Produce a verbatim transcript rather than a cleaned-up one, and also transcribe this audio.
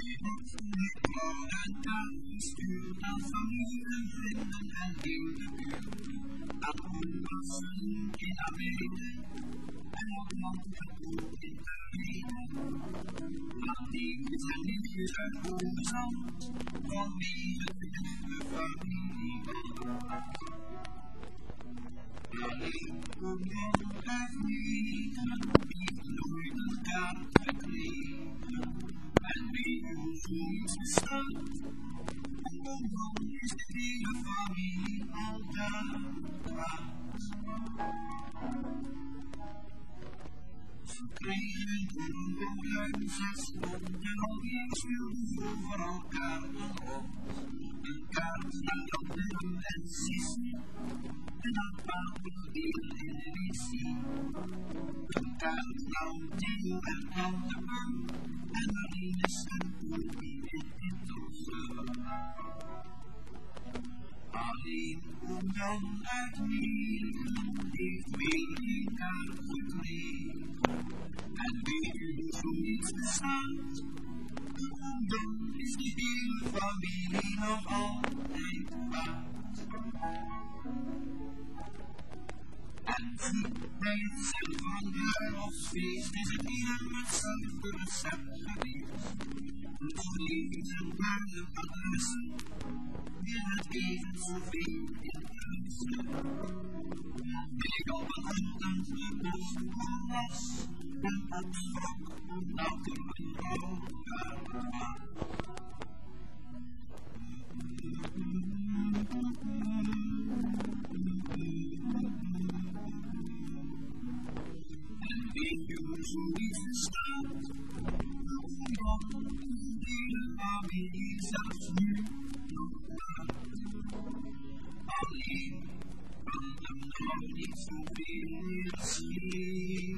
En kaart gestuurd aan familie en vrienden en heel de buurt. Aan oorlogen in Amerika en op land en ook in de reden. Aan neefjes en nichtjes uit Hoge Zand, van wie het de familie was. Alleen kom je echt niet, heeft nooit een kaart gekregen. En weet je hoe zoiets bestaat? En dan is de hele familie al daar kwaad. Ze kregen voor een bootruim zes pond en al die schulden voor elkaar een op. Een kaart naar Willem en Sissi en aan Pater weer in de missie. Een kaart naar Theo en Tante Bum en Marines en Poepie in Intelsen. Alleen oom Jan uit Nederland heeft weer geen kaart gekregen. En weet u hoe zoiets bestaat? Oom Jan is die hele familie nog altijd kwaad. En goed bij het zelf van bruiloftsfeest is het ieder hetzelfde recept geweest. Verlevings- en buitenadressen, weer het even zoveel interesse. Ik op een ochtend gepost was, en op schrok omdat er een roodkaart was. En weet je hoe zoiets bestaat? Omdat de hele familie zelfs nu nog laat. Alleen kan er nog niet zoveel meer zien.